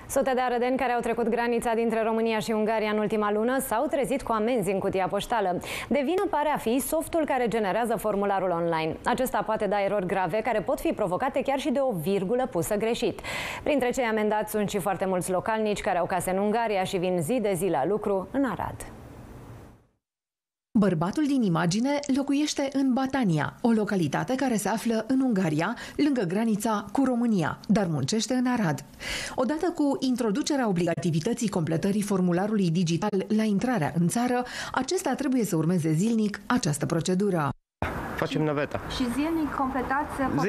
Sute de arădeni care au trecut granița dintre România și Ungaria în ultima lună s-au trezit cu amenzi în cutia poștală. De vină pare a fi softul care generează formularul online. Acesta poate da erori grave care pot fi provocate chiar și de o virgulă pusă greșit. Printre cei amendați sunt și foarte mulți localnici care au case în Ungaria și vin zi de zi la lucru în Arad. Bărbatul din imagine locuiește în Batania, o localitate care se află în Ungaria, lângă granița cu România, dar muncește în Arad. Odată cu introducerea obligativității completării formularului digital la intrarea în țară, acesta trebuie să urmeze zilnic această procedură. Facem naveta. Și zilnic completați?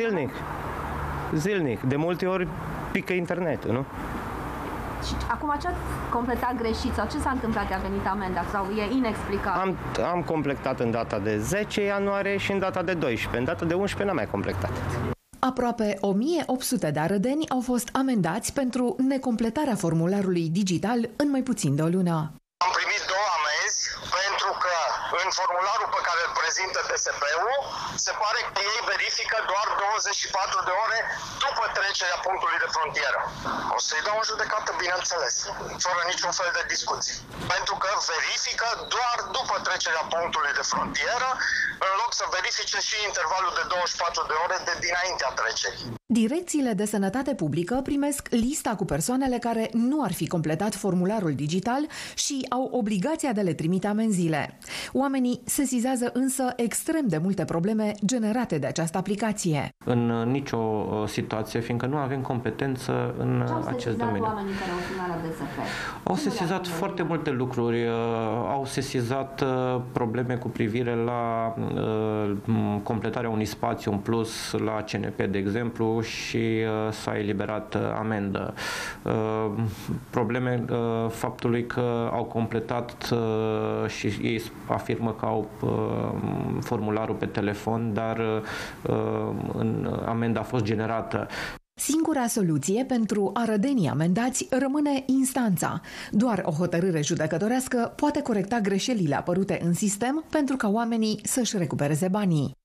Zilnic. De multe ori pică internetul, nu? Și acum ce ați completat greșit sau ce s-a întâmplat că a venit amenda sau e inexplicabil? Am completat în data de 10 ianuarie și în data de 12. În data de 11 n-am mai completat. Aproape 1800 de arădeni au fost amendați pentru necompletarea formularului digital în mai puțin de o lună. Am primit 2 amenzi pentru că în formularul pe care îl prezintă DSP-ul se pare că ei verifică doar 24 de ore după trecerea punctului de frontieră. O să-i dau o judecată, bineînțeles, fără niciun fel de discuții. Pentru că verifică doar după trecerea punctului de frontieră, în loc să verifice și intervalul de 24 de ore de dinaintea trecerii. Direcțiile de sănătate publică primesc lista cu persoanele care nu ar fi completat formularul digital și au obligația de le trimite amenziile. Oamenii sesizează însă extrem de multe probleme generate de această aplicație. În nicio situație, fiindcă nu avem competență în acest domeniu. Oamenii care au sunat la DSP? Au sesizat foarte multe lucruri. Au sesizat probleme cu privire la completarea unui spațiu în plus la CNP, de exemplu, și s-a eliberat amendă. Probleme faptului că au completat și ei afirmă că au formularul pe telefon, dar amenda a fost generată. Singura soluție pentru arădenii amendați rămâne instanța. Doar o hotărâre judecătorească poate corecta greșelile apărute în sistem pentru ca oamenii să-și recupereze banii.